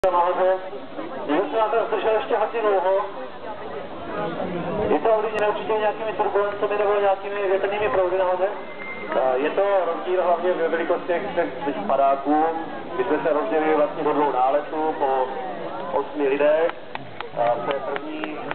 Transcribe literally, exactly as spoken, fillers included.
nahoře. Někdo se nám tam zdržel ještě hodně dlouho. Je to ovlivněné určitě nějakými turbulencemi nebo nějakými větrnými proudy nahoře? Je to rozdíl hlavně ve velikostech těch padáků. My jsme se rozdělili vlastně do dvou náletů po osmi lidech. To je první